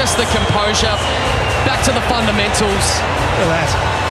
just the composure. Back to the fundamentals. Look at that.